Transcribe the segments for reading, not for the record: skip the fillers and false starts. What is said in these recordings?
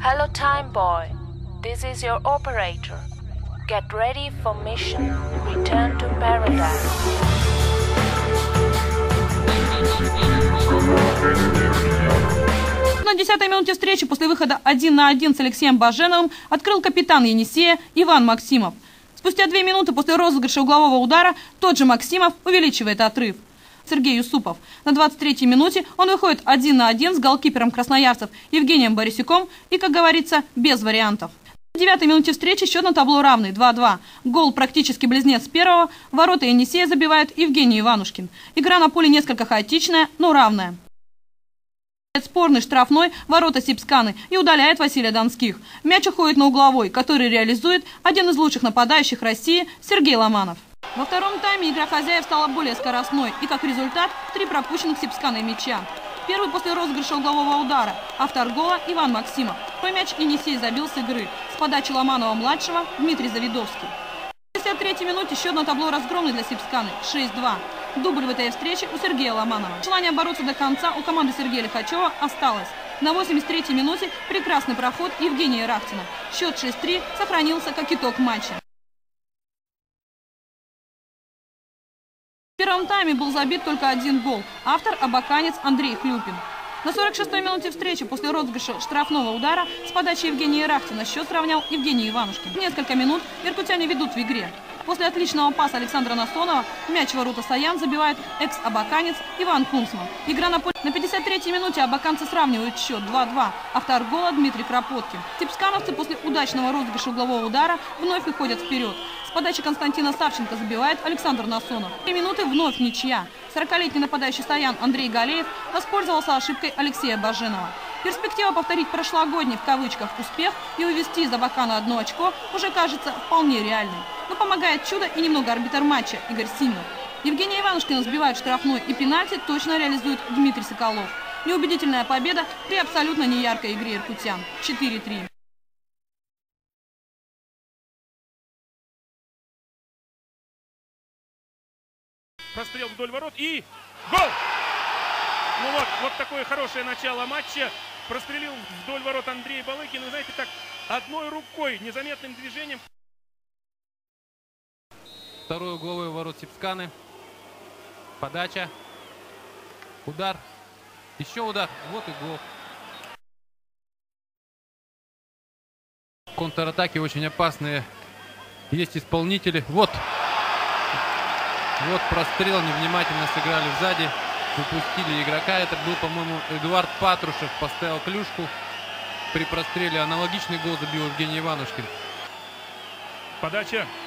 Hello Time Boy, this is your operator. Get ready for mission. Return to paradise. На 10-й минуте встречи после выхода 1 на 1 с Алексеем Баженовым открыл капитан Енисея Иван Максимов. Спустя 2 минуты после розыгрыша углового удара тот же Максимов увеличивает отрыв. Сергей Юсупов. На 23-й минуте он выходит 1 на 1 с голкипером красноярцев Евгением Борисюком и, как говорится, без вариантов. На 9-й минуте встречи счет на табло равный 2-2. Гол практически близнец первого. Ворота Енисея забивает Евгений Иванушкин. Игра на поле несколько хаотичная, но равная. Спорный штрафной ворота Сипсканы и удаляет Василия Донских. Мяч уходит на угловой, который реализует один из лучших нападающих России Сергей Ломанов. Во втором тайме игра хозяев стала более скоростной и, как результат, 3 пропущенных Сипсканой мяча. Первый после розыгрыша углового удара, автор гола Иван Максимов. Второй мяч Енисей забил с игры с подачи Ломанова-младшего Дмитрий Завидовский. В 53-й минуте счет на табло разгромный для Сипсканы 6-2. Дубль в этой встрече у Сергея Ломанова. Желание бороться до конца у команды Сергея Лихачева осталось. На 83-й минуте прекрасный проход Евгения Рахтина. Счет 6-3 сохранился как итог матча. В первом тайме был забит только 1 гол. Автор – абаканец Андрей Хлюпин. На 46-й минуте встречи после розыгрыша штрафного удара с подачи Евгения Рахтина счет сравнял Евгений Иванушкин. Несколько минут иркутяне ведут в игре. После отличного паса Александра Насонова мяч в ворота Саян забивает экс-абаканец Иван Кунцман. Игра на поле. На 53-й минуте абаканцы сравнивают счет 2-2. Автор гола Дмитрий Кропоткин. Сипскановцы после удачного розыгрыша углового удара вновь выходят вперед. С подачи Константина Савченко забивает Александр Насонов. 3 минуты вновь ничья. 40-летний нападающий Саян Андрей Галеев воспользовался ошибкой Алексея Баженова. Перспектива повторить прошлогодний в кавычках успех и увести из Абакана 1 очко уже кажется вполне реальной. Но помогает чудо и немного арбитр матча Игорь Симнов. Евгения Иванушкина сбивает штрафной и пенальти точно реализует Дмитрий Соколов. Неубедительная победа при абсолютно неяркой игре иркутян. 4-3. Прострел вдоль ворот и гол! Ну вот такое хорошее начало матча. Прострелил вдоль ворот Андрей Балыкин. Вы знаете, так одной рукой, незаметным движением. Второй угловой ворот Сипсканы. Подача. Удар. Еще удар. Вот и гол. Контратаки очень опасные. Есть исполнители. Вот прострел. Невнимательно сыграли сзади. Выпустили игрока. Это был, по-моему, Эдуард Патрушев. Поставил клюшку. При простреле аналогичный гол забил Евгений Иванушкин. Подача.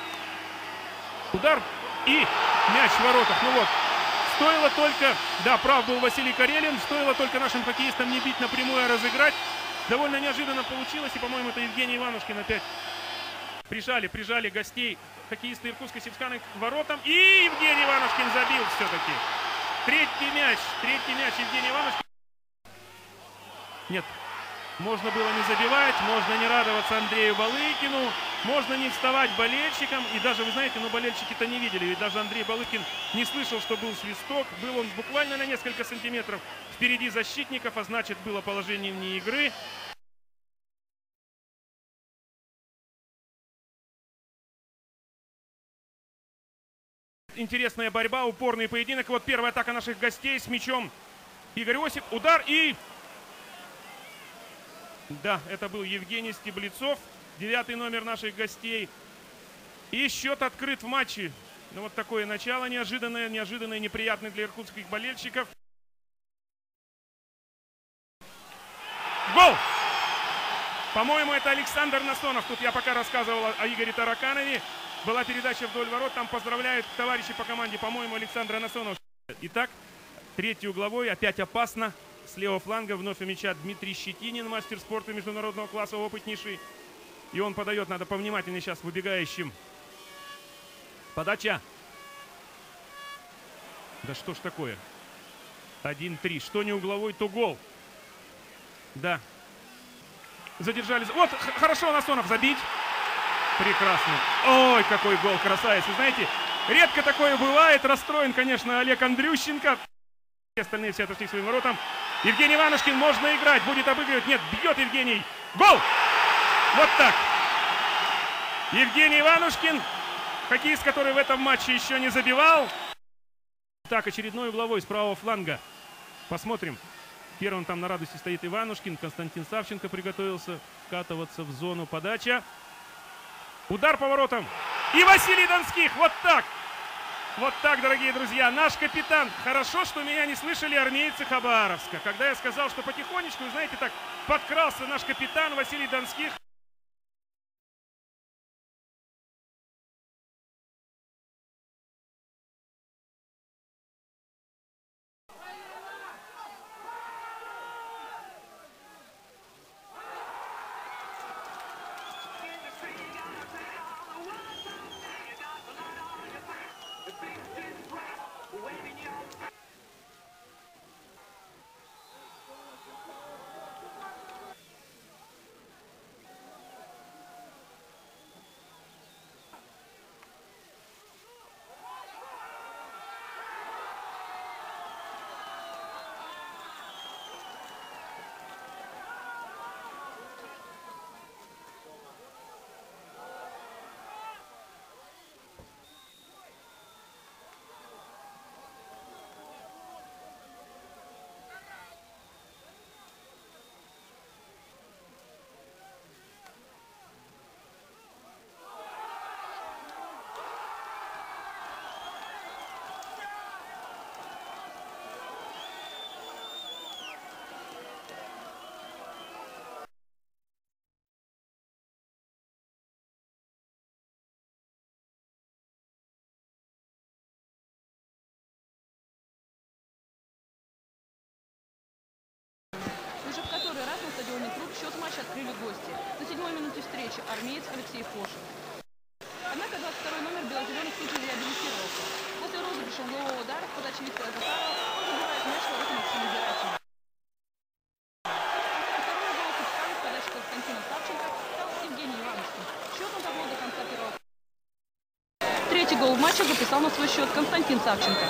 Удар и мяч в воротах. Ну вот, стоило только, да, прав был Василий Карелин, стоило только нашим хоккеистам не бить напрямую, а разыграть. Довольно неожиданно получилось, и, по-моему, это Евгений Иванушкин опять прижали гостей хоккеисты Иркутской Сипсканы к воротам. И Евгений Иванушкин забил все-таки. Третий мяч Евгений Иванушкин. Нет, можно было не забивать, можно не радоваться Андрею Балыкину, можно не вставать болельщикам. И даже, вы знаете, болельщики-то не видели. Ведь даже Андрей Балыкин не слышал, что был свисток. Был он буквально на несколько сантиметров впереди защитников, а значит, было положение вне игры. Интересная борьба, упорный поединок. Вот первая атака наших гостей с мячом. Игорь Осип, удар и... Да, это был Евгений Стеблецов, 9-й номер наших гостей. И счет открыт в матче. Ну вот такое начало неожиданное, неприятное для иркутских болельщиков. Гол! По-моему, это Александр Насонов. Тут я пока рассказывал о Игоре Тараканове. Была передача вдоль ворот, там поздравляют товарищи по команде, по-моему, Александра Насонова. Итак, третий угловой, опять опасно. С левого фланга вновь у мяча Дмитрий Щетинин, мастер спорта международного класса, опытнейший. И он подает, надо повнимательнее сейчас выбегающим. Подача. Да что ж такое? 1-3. Что не угловой, то гол. Да. Задержались. Вот, хорошо Насонов забить. Прекрасно. Ой, какой гол, красавец. Вы знаете, редко такое бывает. Расстроен, конечно, Олег Андрющенко. Остальные все отошли к своим воротам. Евгений Иванушкин, можно играть, будет обыгрывать. Нет, бьет Евгений Гол! Вот так. Евгений Иванушкин, хоккеист, который в этом матче еще не забивал. Так, очередной угловой с правого фланга. Посмотрим. Первым там на радости стоит Иванушкин. Константин Савченко приготовился вкатываться в зону. Подача. Удар по воротам. И Василий Донских. Вот так. Вот так, дорогие друзья. Наш капитан. Хорошо, что меня не слышали армейцы Хабаровска. Когда я сказал, что потихонечку, вы знаете, так подкрался наш капитан Василий Донских. Уже в который раз на стадионе Труд счет матча открыли гости. На 7-й минуте встречи армеец Алексей Фошин. Однако 22-й номер бело-зеленых тут же реабилитировался. После розыгрыша углового удара в подаче Виктора Захарова он забивает мяч в ворота Максима Герасимова. Второй гол Капитана в подаче Константина Савченко стал Евгений Иванушкин. Счетом дошло до конца первого. Третий гол в матче записал на свой счет Константин Савченко.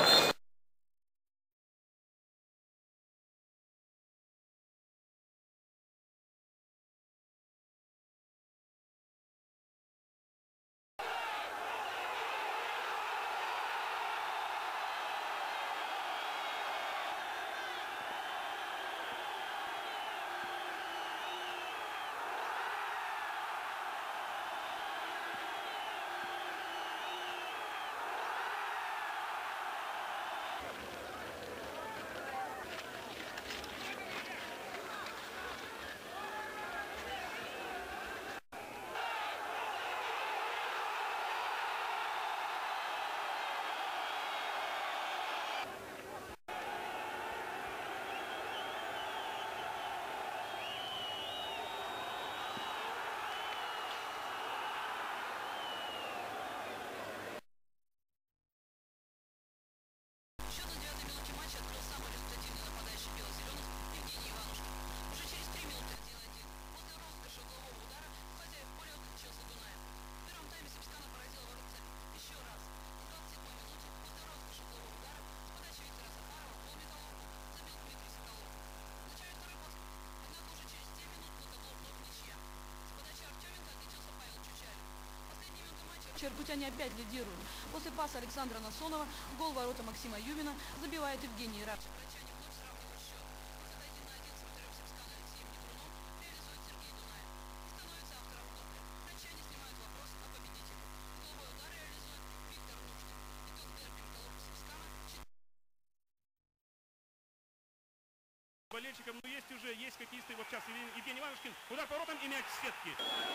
Иркутяне опять лидируют. После паса Александра Насонова гол ворота Максима Юмина забивает Евгений Рад. Болельщикам, ну есть хоккеисты, вот сейчас Евгений Иванушкин, удар по воротам и мяч в сетке.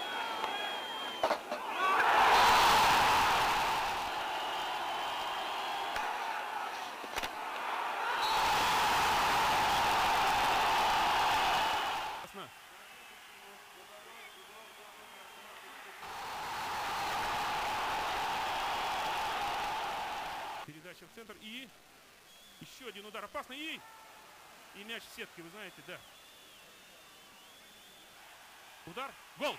Передача в центр и еще один удар опасный и мяч в сетке, вы знаете, да. Удар, гол.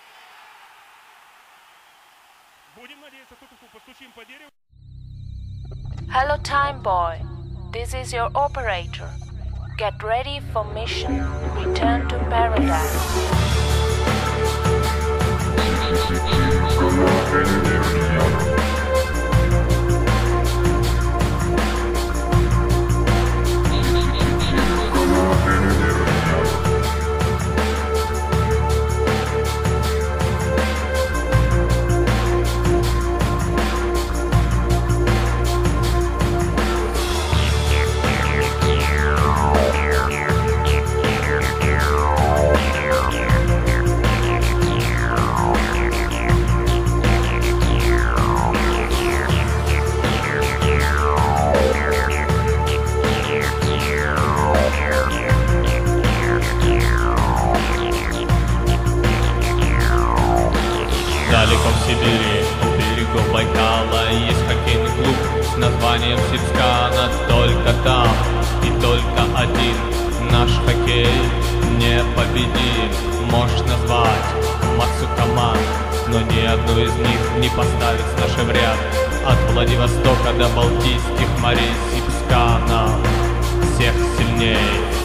Будем надеяться, тут постучим по дереву. Hello, Time Boy. This is your operator. Get ready for mission. Return to paradise. Сибири, у берегов Байкала есть хоккейный клуб с названием Сибскана. Только там и только один наш хоккей непобедим. Можешь назвать массу команд, но ни одну из них не поставить с нашим ряд. От Владивостока до Балтийских морей Сибскана всех сильней.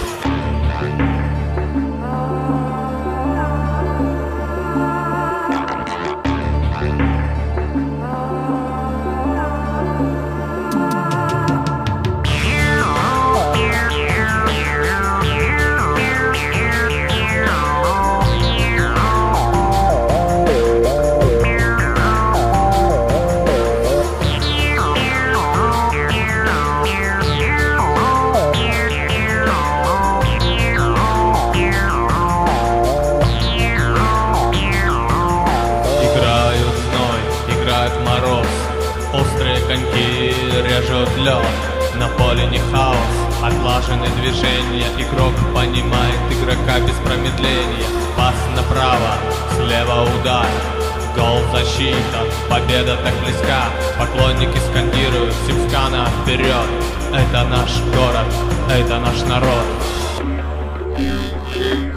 Острые коньки режут лед, на поле не хаос, отлажены движения. Игрок понимает игрока без промедления. Пас направо, слева удар, гол, защита, победа так близка. Поклонники скандируют Сибскана вперед. Это наш город, это наш народ.